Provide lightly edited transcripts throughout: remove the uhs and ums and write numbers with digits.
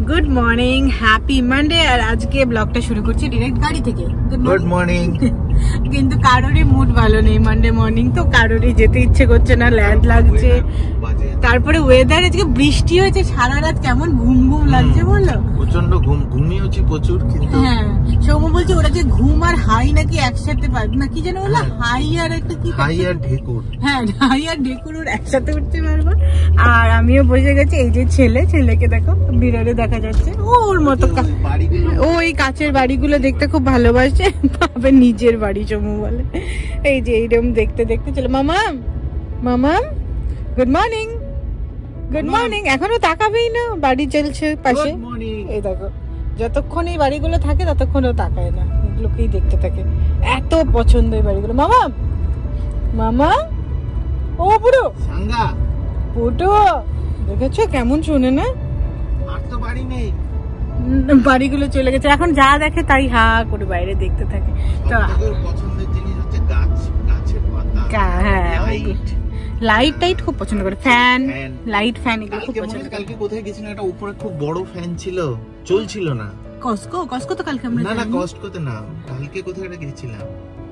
Good morning, happy Monday. আর আজকে ব্লগটা শুরু করছি ডিরেক্ট গাড়ি থেকে। Good morning. কিন্তু কারোরই মুড ভালো নেই, মানডে মর্নিং তো কারোরই যেতে ইচ্ছে করছে না, ল্যাদ লাগছে। তারপরে ওয়েদার আজকে বৃষ্টি হয়েছে সারা রাত, কেমন ঘুম ঘুম লাগছে বললো, প্রচন্ড ঘুমিয়েছি প্রচুর। কিন্তু হ্যাঁ, সৌম্য বলছে ওরা যে ঘুম আর হাই নাকি একসাথে পারবে না, কি যেন বললো, হাই আর একটা কি, হাই আর ঢেকুর। হ্যাঁ, হাই আর ঢেকুর ওর একসাথে উঠতে পারবো। আর আমিও বসে গেছি, এই যে ছেলেকে দেখো বিরারে দেখা যাচ্ছে, ওর মতো ও এই কাচের বাড়িগুলো দেখতে খুব ভালোবাসে, ভাবে নিজের বাড়ি চমু বলে। এই যে এইরকম দেখতে দেখতে চলো। মামা গুড মর্নিং, গুড মর্নিং। এখনো তাকাবেই না, বাড়ি চলছে পাশে। এই দেখো, যতক্ষণ এই বাড়িগুলো থাকে ততক্ষণ ও তাকায় না, এগুলোকেই দেখতে থাকে। এত পছন্দ এই বাড়িগুলো। মামা ও পুরো পুটো দেখেছো কেমন শোনে না, আর তো বাড়ি নেই, বাড়িগুলো চলে গেছে। এখন যা দেখে তাই হা করে বাইরে দেখতে থাকে। তো পছন্দের জিনিস হচ্ছে গাছের পাতা, হ্যাঁ, লাইট টাইট খুব পছন্দ করে, ফ্যান লাইট ফ্যান এগুলো খুব পছন্দ করে। কালকে কোথায় গেছিলাম, একটা উপরে খুব বড় ফ্যান ছিল, চলছিল না। কসকো তো কালকে আমরা না কসকোতে না, কালকে কোথায় একটা গেছিলাম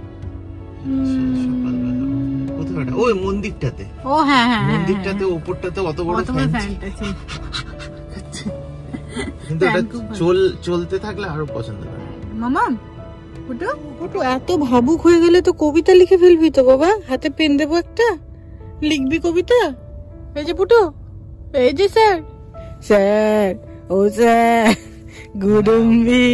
সকালবেলা, ওই মন্দিরটাতে। ও হ্যাঁ, মন্দিরটাতে উপরটাতে অত বড় ফ্যানটা ছিল, কিন্তু এটা চলতে থাকলে আরো পছন্দ করে। মামা পুটু এত ভাবুক হয়ে গেলে তো কবিতা লিখে ফেলবি তো বাবা, হাতে পেন দেবো একটা, লিখবি কবিতা। এই যে পুটু, এই যে স্যার ও স্যার, গুডুম্বি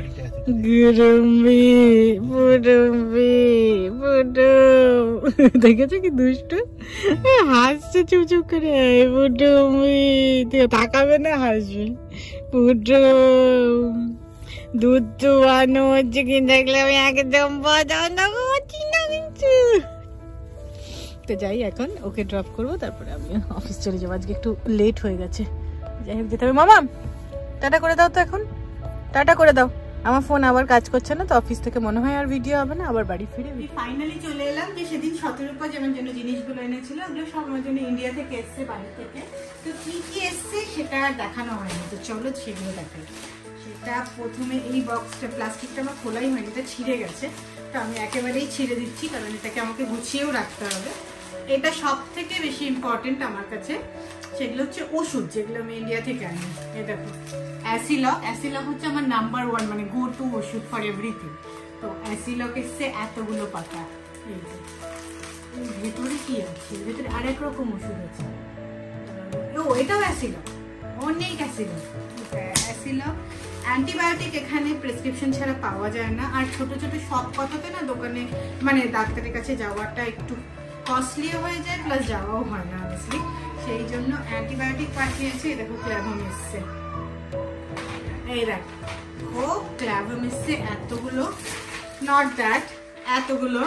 দেখেছো কি দুষ্টু হাসছে চুপ করে, পুটুম্বি তাকাবে না, হাসবে। পুটুম দুধ চুয়ানো হচ্ছে, কিন্তু দেখলে আমি একদম পছন্দ করছি না কিছু। তো যাই, এখন ওকে ড্রপ করবো, তারপরে আমি অফিস চলে যাবো। আজকে একটু লেট হয়ে গেছে, যাই হোক যেতে হবে। মামা টাটা করে দাও তো, এখন টাটা করে দাও। আমার ফোন আবার কাজ করছে না, তো অফিস থেকে মনে হয় আর ভিডিও হবে না, আবার বাড়ি ফিরে। ফাইনালি চলে এলাম। যে সেদিন 17 যেমন জন্য জিনিসগুলো এনেছিল, ওগুলো সব আমার জন্য ইন্ডিয়া থেকে এসছে, বাড়ি থেকে। তো কি কি এসছে সেটা দেখানো হয়নি, তো চলো সেগুলো দেখাই। সেটা প্রথমে এই বক্সটা, প্লাস্টিকটা আমার খোলাই হয়নি, এটা ছিঁড়ে গেছে, তো আমি একেবারেই ছিঁড়ে দিচ্ছি, কারণ এটাকে আমাকে গুছিয়েও রাখতে হবে। এটা সব থেকে বেশি ইম্পর্টেন্ট আমার কাছে, সেগুলো হচ্ছে ওষুধ, যেগুলো আমি ইন্ডিয়া থেকে আনি। এই দেখো অ্যাসিলক হচ্ছে আমার নাম্বার 1, মানে গো টু ওষুধ ফর এভরিথিং। তো অ্যাসিলক এসছে এতগুলো পাতা। এই যে ভেতরে কি আছে, ভেতরে আরেক রকম ওষুধ আছে। ও এটাও অ্যাসিলক, অনেক অ্যাসিলক। অ্যান্টিবায়োটিক এখানে প্রেসক্রিপশন ছাড়া পাওয়া যায় না। আর ছোট ছোট সব কথাতে না দোকানে, মানে ডাক্তারের কাছে যাওয়াটা একটু কস্টলিও হয়ে যায়, প্লাস যাওয়াও হয় না অবভিয়াসলি। সেই জন্য অ্যান্টিবায়োটিক পাঠিয়েছে। দেখো ক্ল্যাভম এসছে, এই দেখো ক্ল্যাভম এসছে এতগুলো, নট দ্যাট, এতগুলো,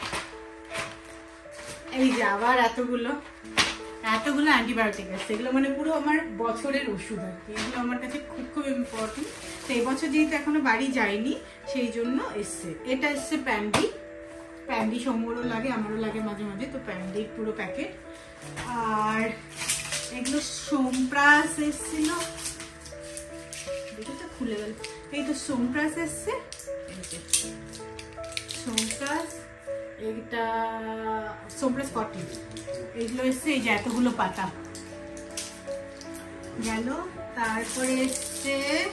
এই যে আবার এতগুলো অ্যান্টিবায়োটিক আছে। এগুলো মানে পুরো আমার বছরের ওষুধ আর কি, এগুলো আমার কাছে খুব খুব ইম্পর্টেন্ট। তো এই বছর যেহেতু এখনো বাড়ি যায়নি, সেই জন্য এসছে। এটা এসছে প্যান্ডি সৌম্যরও লাগে, আমারও লাগে মাঝে মাঝে, তো প্যান্ডির পুরো প্যাকেট। আর এগুলো সোমপ্রাস এসছিল, এটা খুলে গেল। এই তো সোমপ্রাস এসছে, সোমপ্রাস, এইটা সোমপ্রাস 40, এগুলো এসছে। এই যে এতগুলো পাতা গেল। তারপরে এসছে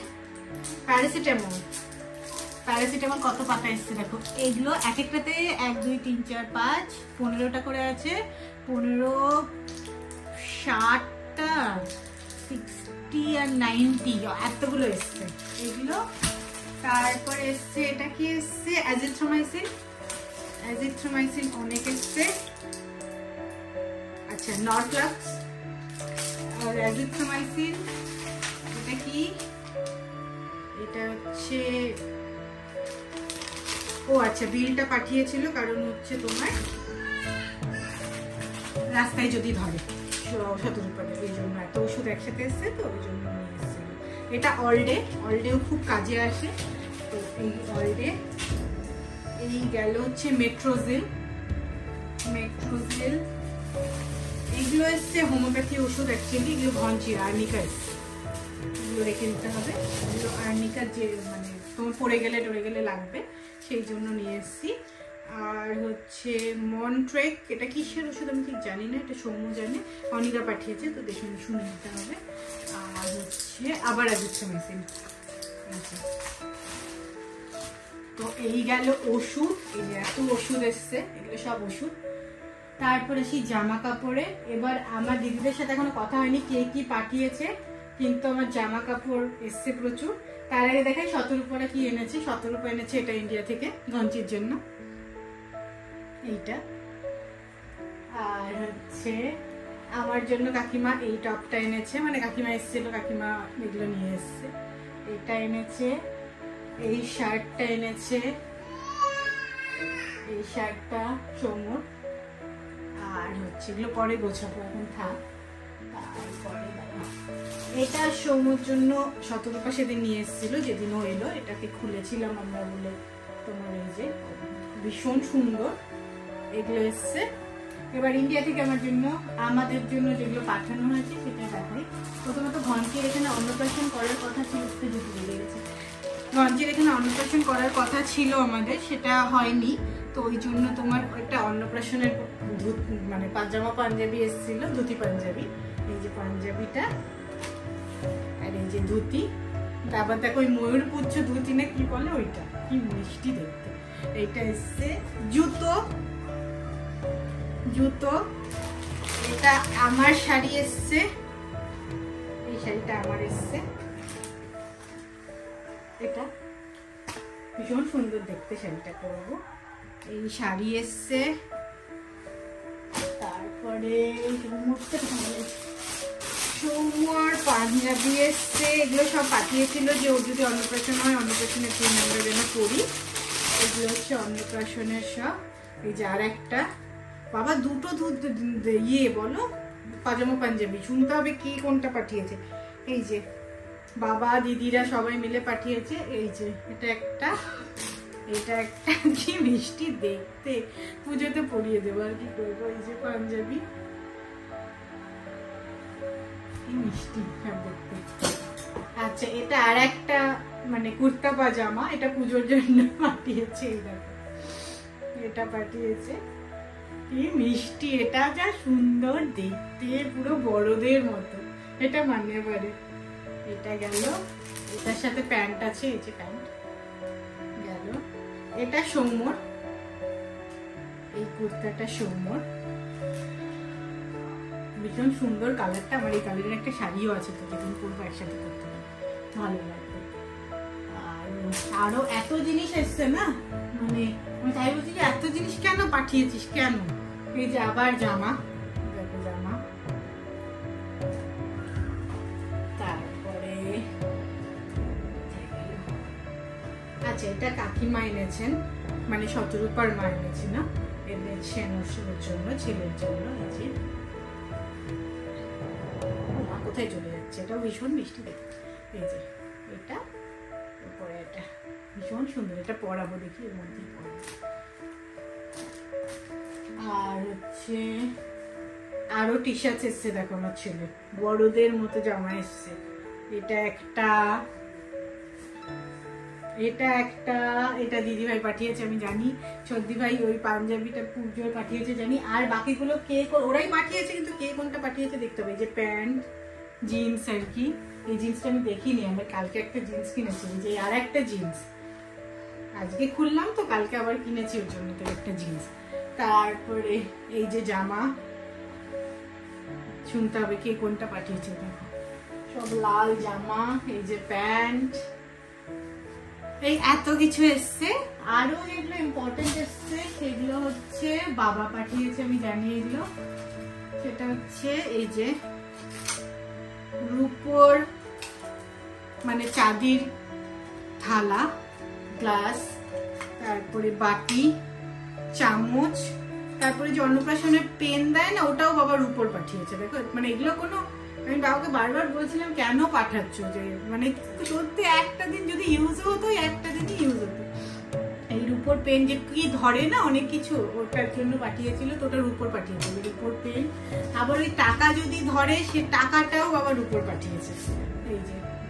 প্যারাসিটামল কত পাতা এসছে দেখো। এগুলো এক একটাতে 1 2 3 4 5 15টা করে আছে, 15 60টা 60 আর 90 এতগুলো এসছে এগুলো। তারপরে এসছে, এটা কি এসছে, অ্যাজিথ্রোমাইসিন অনেক এসছে। আচ্ছা, নরফ্লাক্স আর অ্যাজিথ্রোমাইসিন। এটা কি, এটা হচ্ছে, ও আচ্ছা বিলটা পাঠিয়েছিল, কারণ হচ্ছে তোমার রাস্তায় যদি ধরে 17 রুপি, এই জন্য এত ওষুধ একসাথে এসছে, তো ওই জন্য নিয়ে এসেছিল। এটা অলডেও খুব কাজে আসে। তো এই অলডে, এই গেল হচ্ছে মেট্রোজিল, এইগুলো এসছে হোমিওপ্যাথি ওষুধ, অ্যাকচুয়ালি এগুলো ঘনচির আর্নিকা এসছে, এগুলো রেখে দিতে হবে, এগুলো আর্নিকার যে মানে তোমার পড়ে গেলে লাগবে, সেই জন্য নিয়ে এসেছি। আর হচ্ছে মনট্রেক, এটা কিসের ওষুধ আমি ঠিক জানি না, এটা সৌম্য জানে, অনিকা পাঠিয়েছে, তো দেখে শুনে নিতে হবে। আর হচ্ছে আবার আজিথ্রোমাইসিন। তো এই গেল ওষুধ, এই যে এত ওষুধ এসছে, এগুলো সব ওষুধ। তারপরে সেই জামা কাপড়ে, এবার আমার দিদিদের সাথে এখনো কথা হয়নি কে কি পাঠিয়েছে, কিন্তু আমার জামা কাপড় এসছে প্রচুর। তার আগে দেখাই শতরূপারা কি এনেছে। শতরূপা এনেছে এটা ইন্ডিয়া থেকে ঘঞ্চির জন্য, এইটা। আর হচ্ছে আমার জন্য কাকিমা এই টপটা এনেছে, মানে কাকিমা এসেছিল, কাকিমা এগুলো নিয়ে এসছে। এটা এনেছে, এই শার্টটা এনেছে, এই শার্টটা সৌম্যর। আর হচ্ছে এগুলো পরে গোছাবো, এখন থাক। তারপরে এটা সৌম্যর জন্য শতরূপা সেদিন নিয়ে এসেছিল, যেদিন ও এলো, এটাকে খুলেছিলাম আমরা বলে তোমার, এই যে ভীষণ সুন্দর এগুলো এসছে। এবার ইন্ডিয়া থেকে আমাদের জন্য যেগুলো পাঠানো হয়েছে সেটা দেখাই। প্রথমত ঘঞ্চির এখানে অন্নপ্রাশন করার কথা ছিল, ঘঞ্চির এখানে অন্নপ্রাশন করার কথা ছিল আমাদের, সেটা হয়নি। তো ওই জন্য তোমার একটা অন্নপ্রাশনের মানে পাজামা পাঞ্জাবি এসেছিল, ধুতি পাঞ্জাবি, এই যে পাঞ্জাবিটা আর এই যে ধুতি। তারপর দেখো ওই ময়ূরপুচ্ছ ধুতি না কি বলে, ওইটা কি মিষ্টি দেখতে। এইটা এসছে। জুতো, এটা আমার শাড়ি এসছে, এই শাড়িটা আমার এসছে, এটা ভীষণ সুন্দর দেখতে, শাড়িটা পরবো। এই শাড়ি এসছে। তারপরে সৌম্যর পাঞ্জাবি এসছে, এগুলো সব পাঠিয়েছিল যে ওর যদি অন্নপ্রাশন হয়, অন্নপ্রাশনের জন্য আমরা যেন করি। এগুলো হচ্ছে অন্নপ্রাশনের সব। এই যে আর একটা, বাবা দুটো ইয়ে বলো পাজামা পাঞ্জাবি, শুনতে হবে কি কোনটা পাঠিয়েছে। এই যে বাবা দিদিরা সবাই মিলে পাঠিয়েছে। এই যে এটা একটা, কি মিষ্টি দেখতে, পুজোতে পরিয়ে দেবো আর কি করবো। এই যে পাঞ্জাবি, কি মিষ্টি সব দেখতে। আচ্ছা এটা আর একটা মানে কুর্তা পাজামা, এটা পুজোর জন্য পাঠিয়েছে। এই দেখো এটা পাঠিয়েছে, কি মিষ্টি, এটা যা সুন্দর দেখতে, পুরো বড়দের মতো, এটা মানতে পারে। এটা গেল, এটার সাথে প্যান্ট আছে, এই যে প্যান্ট গেল। এটা সৌম্যর, এই কুর্তাটা সৌম্যর, ভীষণ সুন্দর কালারটা। আমার এই কালারের একটা শাড়িও আছে, তো যেদিন পরবো একসাথে করতে হবে, ভালো লাগবে। আর আরো এত জিনিস এসছে না, মানে আমি তাই বলছি যে এত জিনিস কেন পাঠিয়েছিস কেন। এই যে আবার জামা, জামা। তারপরে আচ্ছা এটা কাকিমা এনেছেন, মানে শতরূপার মা এনেছে না, এনেছেন ওর জন্য, ছেলের জন্য। এই যে কোথায় চলে যাচ্ছে, এটাও ভীষণ মিষ্টি দেখতে। এই যে এটা, এরপরে এটা ভীষণ সুন্দর, এটা পরাবো, দেখি এর মধ্যেই পরাবো। আর হচ্ছে আরো টি শার্ট এসছে, দেখো আমার ছেলে বড়দের মতো জামা এসছে। এটা একটা, এটা দিদিভাই পাঠিয়েছে, আমি জানি। সর্দিভাই ওই পাঞ্জাবিটা পুজোর পাঠিয়েছে জানি। আর বাকিগুলো কে ওরাই পাঠিয়েছে, কিন্তু কে কোনটা পাঠিয়েছে দেখতে হবে। এই যে প্যান্ট, জিন্স আর কি, এই জিন্সটা আমি দেখিনি, আমরা কালকে একটা জিন্স কিনেছি। যে আর একটা জিন্স আজকে খুললাম, তো কালকে আবার কিনেছি ওর জন্য তো একটা জিন্স। তারপরে এই যে জামা, শুনতে হবে কে কোনটা পাঠিয়েছে, দেখো সব লাল জামা। এই যে প্যান্ট, এই এত কিছু এসছে। আরো যেগুলো ইম্পর্টেন্ট এসছে সেগুলো হচ্ছে বাবা পাঠিয়েছে, আমি জানি এগুলো। সেটা হচ্ছে এই যে রূপোর মানে চাঁদির থালা, গ্লাস, তারপরে বাটি, চামচ, তারপরে যে অন্নপ্রাশনের পেন দেয় না, ওটাও বাবা রূপোর পাঠিয়েছে। দেখো মানে এগুলো কোনো, আমি বাবাকে বারবার বলছিলাম কেন পাঠাচ্ছ, যে মানে সত্যি একটা দিন যদি ইউজ হতো, একটা দিনই ইউজ হতো। এই রূপোর পেন যে কি ধরে না অনেক কিছু, ওটার জন্য পাঠিয়েছিল, তো ওটা রূপোর পাঠিয়েছিল, রূপোর পেন। আবার ওই টাকা যদি ধরে, সে টাকাটাও বাবা রূপোর পাঠিয়েছে। এই যে এটা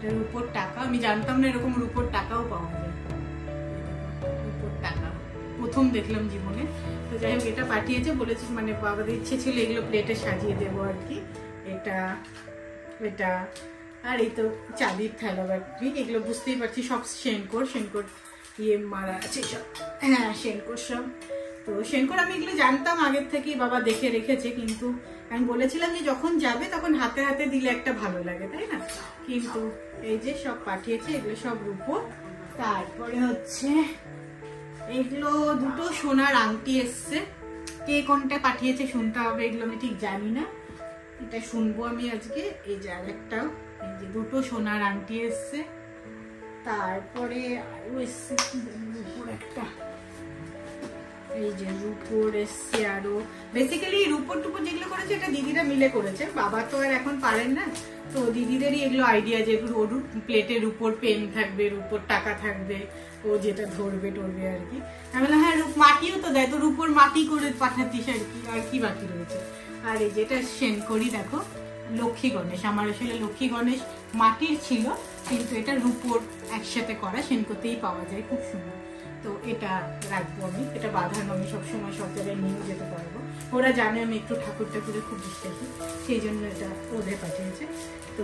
রূপোর টাকা, আমি জানতাম না এরকম রূপোর টাকাও পাওয়া যায়। রূপোর টাকা প্রথম দেখলাম জীবনে। তো যাই হোক এটা পাঠিয়েছে, বলেছে মানে বাবাদের ইচ্ছে ছিল এগুলো প্লেটে সাজিয়ে দেবো আর কি। এটা এটা আর এই তো চাঁদির থালা বাটি, এগুলো বুঝতেই পারছি সব শেনকোর ইয়ে মারা আছে সব। হ্যাঁ শেনকোর সব। তো শেনকোর আমি এগুলো জানতাম আগের থেকেই, বাবা দেখে রেখেছে, কিন্তু আমি বলেছিলাম যে যখন যাবে তখন হাতে হাতে দিলে একটা ভালো লাগে, তাই না? কিন্তু এই যে সব পাঠিয়েছে, এগুলো সব রূপোর। তারপরে হচ্ছে এগুলো দুটো সোনার আংটি এসছে, কে কোনটা পাঠিয়েছে শুনতে হবে, এগুলো আমি ঠিক জানি না, এটা শুনবো আমি আজকে। এই যে আরেকটাও, এই যে দুটো সোনার আংটি এসছে। তারপরে আরো এসছে রূপোর একটা, এই যে রূপোর এসছে আরো। বেসিক্যালি রূপোর টুপোর যেগুলো করেছে এটা দিদিরা মিলে করেছে, বাবা তো আর এখন পারেন না, তো দিদিদেরই এগুলো আইডিয়া যে প্লেটের উপর পেন থাকবে, রূপোর টাকা থাকবে, ও যেটা ধরবে টরবে আর কি। আমি বললাম হ্যাঁ মাটিও তো দেয়, তো রূপোর মাটি করে পাঠাতিস আর কি, আর কি বাকি রয়েছে। আর এই যেটা শেনকড়ি দেখো, লক্ষ্মী গণেশ, আমার আসলে লক্ষ্মী গণেশ মাটির ছিল, কিন্তু এটা রূপোর একসাথে করা, শেনকোতেই পাওয়া যায়, খুব সুন্দর। তো এটা রাখবো আমি, এটা বাঁধানো, আমি সবসময় সব জায়গায় নিয়ে যেতে পারবো। ওরা জানে আমি একটু ঠাকুর ঠাকুরে খুব বিশ্বাসী, সেই জন্য এটা ওদের পাঠিয়েছে। তো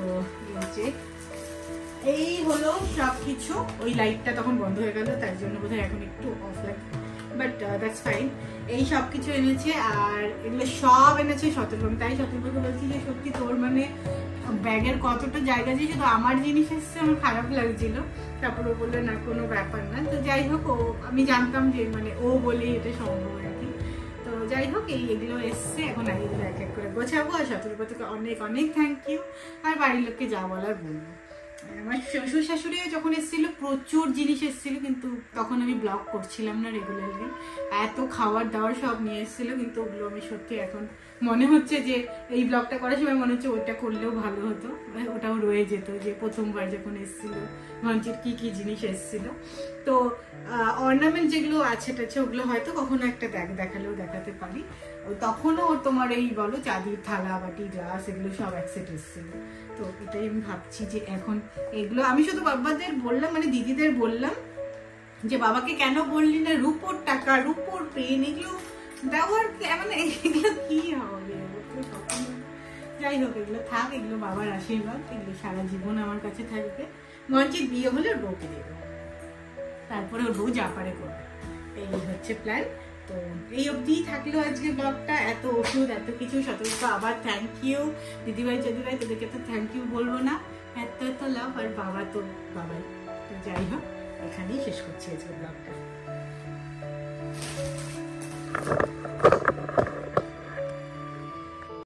এই হলো সবকিছু। ওই লাইটটা তখন বন্ধ হয়ে গেল, তার জন্য বোধহয় এখন একটু অফ লাগে, বাট দ্যাটস ফাইন। এই সব কিছু এনেছে, আর এগুলো সব এনেছে শতরূপা। তাই শতরূপাকে বলছি যে সত্যি তোর মানে ব্যাগের কতটা জায়গা যে শুধু আমার জিনিস এসছে, আমার খারাপ লাগছিল। তারপর ও বললো না কোনো ব্যাপার না। তো যাই হোক, ও আমি জানতাম যে মানে ও বলে এটা সম্ভব আর কি। তো যাই হোক এগুলো এসছে, এখন এগুলো এক এক করে গোছাবো। আর শতরূপা থেকে অনেক অনেক থ্যাংক ইউ, আর বাড়ির লোককে যা বলার বলবো। আমার শ্বশুর শাশুড়িও যখন এসেছিল প্রচুর জিনিস এসেছিল, কিন্তু তখন আমি ব্লগ করছিলাম না রেগুলারলি, এত খাবার দাবার সব নিয়ে এসেছিল, কিন্তু ওগুলো আমি সত্যি এখন মনে হচ্ছে যে এই ব্লগটা করার সময় মনে হচ্ছে ওইটা করলেও ভালো হতো, ওটাও রয়ে যেত যে প্রথমবার যখন এসেছিল মঞ্চের কি কি জিনিস এসেছিল। তো অর্নামেন্ট যেগুলো আছে ওগুলো হয়তো কখনো একটা দেখালেও দেখাতে পারি। তখনও তোমার এই বলো চাঁদির থালা বাটি গ্লাস এগুলো সব একসেট এসেছিল। তো এটাই আমি ভাবছি যে এখন এগুলো আমি শুধু বাবাদের বললাম, মানে দিদিদের বললাম যে বাবাকে কেন বললি না রূপোর টাকা, রূপোর পেন এগুলো দেওয়ার, মানে এগুলো কি হবে। যাই হোক এগুলো থাক, এগুলো বাবার আশীর্বাদ, এগুলো সারা জীবন আমার কাছে থাকবে। মঞ্চিত বিয়ে হলে ওর বউকে দিয়ে দেবো, তারপরে ওর বউ যা পারে করবে, এই হচ্ছে প্ল্যান। তো এই অবধি থাকলো আজকে ব্লগটা। এত ওষুধ এত কিছু, শতরূপা আবার থ্যাংক ইউ। দিদিভাই যদিভাই তোদেরকে তো থ্যাংক ইউ বলবো না, এত এত লাভ, আর বাবা তো বাবাই। তো যাই হোক এখানেই শেষ করছি আজকে ব্লগটা।